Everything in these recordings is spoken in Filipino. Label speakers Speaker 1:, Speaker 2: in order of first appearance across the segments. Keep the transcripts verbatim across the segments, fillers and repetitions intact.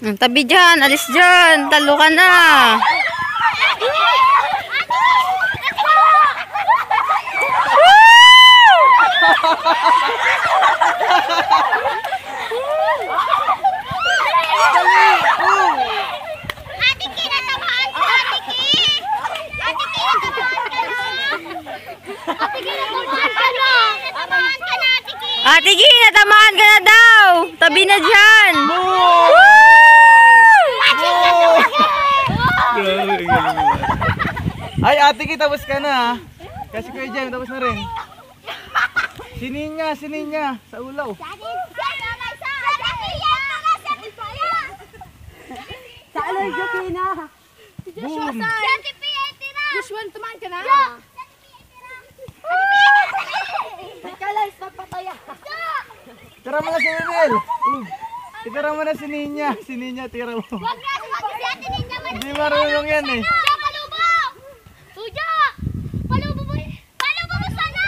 Speaker 1: Ang tabi dyan, alis dyan, talo ka na. Ate Gi, natamaan ka na daw. Tabi na dyan.
Speaker 2: Ay, Ate Gi, tapos ka na. Kasi Kuya Jem, tapos na rin. Sininya, sininya. Sa ulaw.
Speaker 3: Sa allergic na.
Speaker 2: Boom.
Speaker 3: Joshua, tumaan ka na. Ikalas, magpataya.
Speaker 2: Tira mo na si Winel. Uh, Tira mo na si Ninya. Si Ninya, tira mo.
Speaker 4: Wag na, wag si Ate Ninya.
Speaker 2: Hindi marunong yan eh.
Speaker 4: Palubo! Tuja! Palubo mo! Palubo mo sana!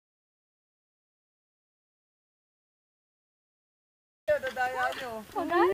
Speaker 2: Dadaya nyo.